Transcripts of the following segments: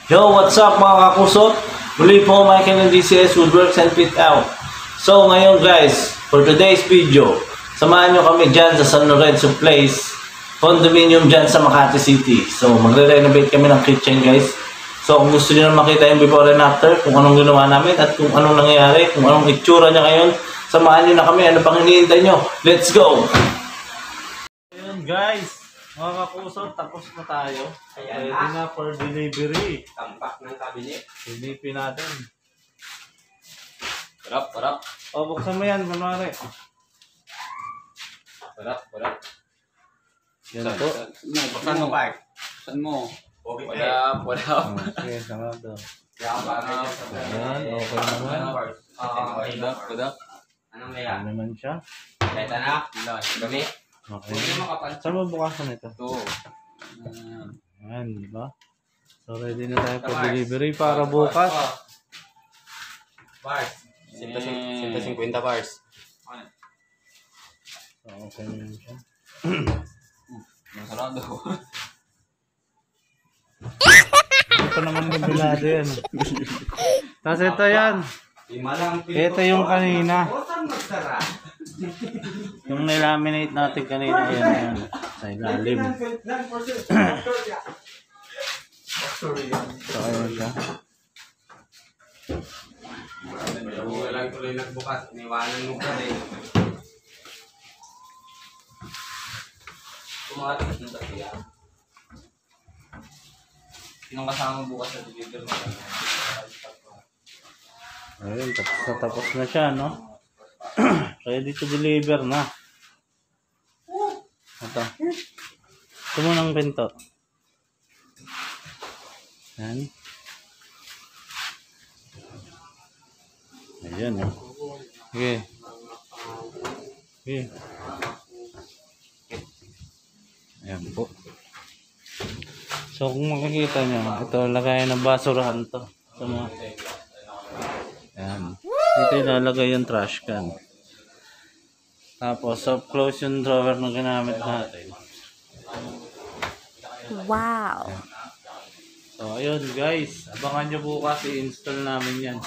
Yo, what's up mga kakusot? Muli po Michael ng DCS Woodworks and Fit Out. So ngayon guys, for today's video, samahan nyo kami dyan sa San Lorenzo Place condominium dyan sa Makati City. So magre-renovate kami ng kitchen guys. So kung gusto nyo na makita yung before and after, kung anong ginawa namin at kung anong nangyayari, kung anong itsura niya ngayon, samahan nyo na kami. Ano pang hinihintay nyo? Let's go! Ayun guys, mga kakusot, tapos na tayo. Ready na for delivery. Tampak ng cabinet. Silipin natin. Parap. O, buksan mo yan, kunwari. Parap. Yan po. Buksan mo, Park. Buksan mo. Parap. Okay, sama to. Yan, okay naman. Parap. Anong layak? Ano naman siya? Kahit anak. Gamit. Okay. Saan mo bukasan ito? Ito. Yan, di ba? So, ready na tayo for delivery para bukas. Bars. 150 bars. So, okay naman siya. Masarado. Ito naman yung bilado yan. Tapos ito yan. Ito yung kanina. Yung nilaminate natin kanina yan. Sa ilalim. So, ayun siya. Walang tuloy nagbukas. Iniwanan mo ka rin. Tumatis ng tapiya. Sinong kasama bukas sa deliver mo? Ayun, tapos na siya, no? Ready to deliver na. Ito. Ito mo ng pinto. Yan. Ayan, eh. Okay. Okay. Ayan po. So, kung makikita nyo, ito, lagayan ng basurahan to. Sa mga... Ayan. Dito ilalagay yung trash can. Tapos, soft close yung drawer na ginamit natin. Wow! Ayan. So, ayun guys. Abangan nyo bukas i-install namin yan.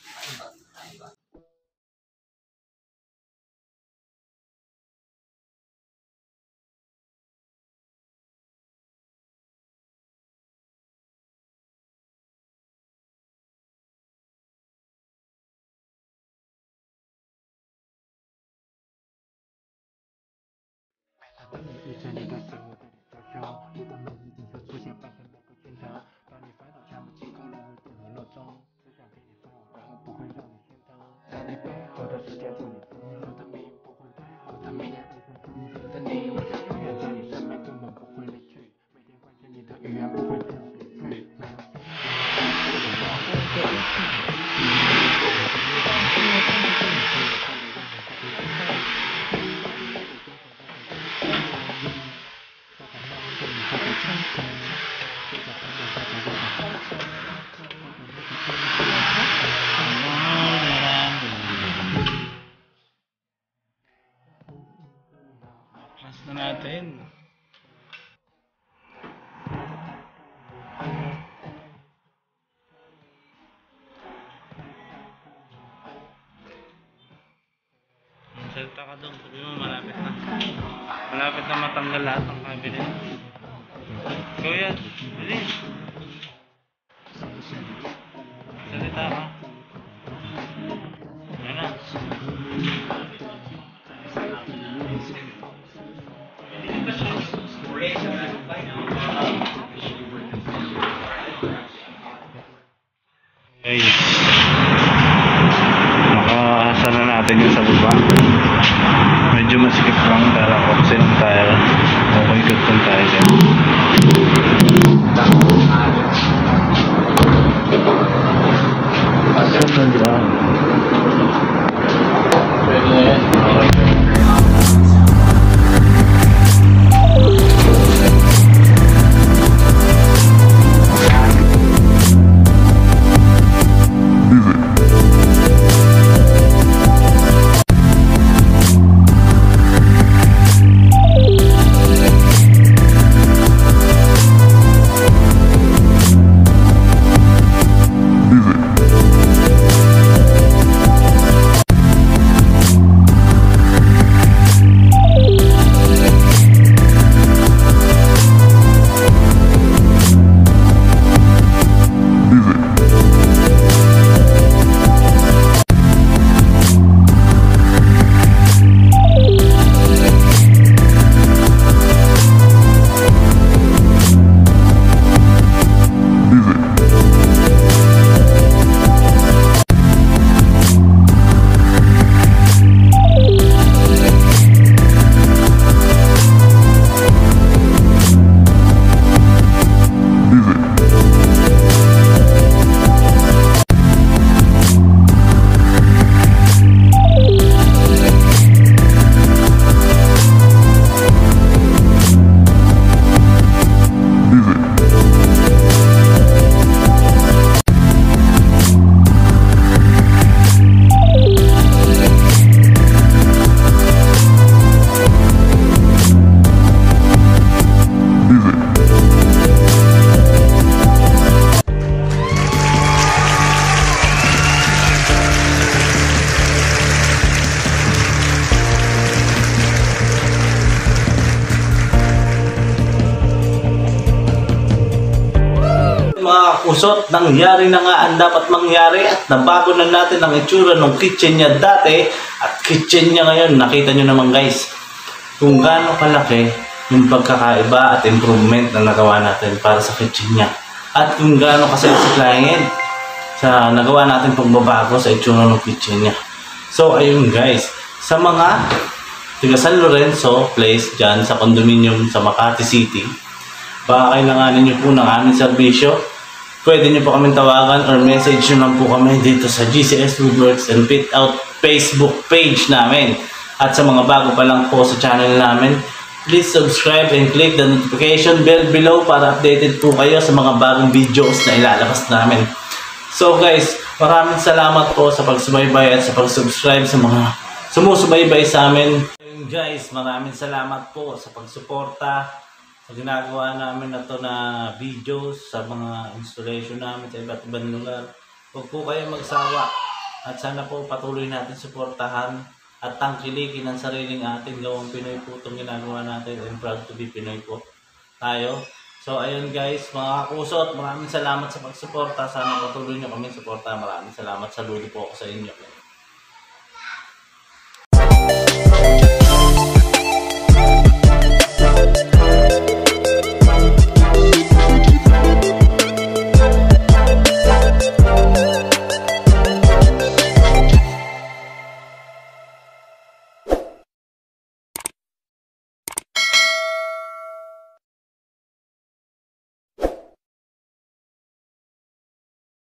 Mas na natin. Salta ka doon. Sabi mo malapit na. Malapit na matanggal lahat ng cabinet. Go yan. Dali. Salita ka. Yan na. Okay. Nakaasa na natin yung sa baba. Medyo masikip lang dahil opsin tayo. Okay, good lang tayo dyan. Asap na dyan. Pwede na yan. Okay. Mga kusot, nangyari na nga ang dapat mangyari at nabago na natin ang itsura ng kitchen niya dati at kitchen niya ngayon. Nakita nyo naman guys kung gaano kalaki yung pagkakaiba at improvement na nagawa natin para sa kitchen niya at kung gaano kasi si client sa nagawa natin pagbabago sa itsura ng kitchen niya. So ayun guys, sa mga taga San Lorenzo Place dyan sa condominium sa Makati City, baka kailanganin nyo po ng aming serbisyo, pwede nyo po kami tawagan or message nyo lang po kami dito sa GCS Woodworks and Fit Out Facebook page namin. At sa mga bago pa lang po sa channel namin, please subscribe and click the notification bell below para updated po kayo sa mga bagong videos na ilalabas namin. So guys, maraming salamat po sa pagsubaybay at sa pag-subscribe sa mga sumusubaybay sa amin. And guys, maraming salamat po sa pagsuporta sa ginagawa namin na to na videos sa mga installation namin sa iba't ibang lugar. Huwag po kayo magsawa at sana po patuloy natin suportahan at tangkilikin ang sariling ating gawang Pinoy po itong ginagawa natin. I'm proud to be Pinoy po tayo. So ayun guys, mga kusot, maraming salamat sa pagsuporta. Sana patuloy nyo kami suporta. Maraming salamat. Saludo po ako sa inyo.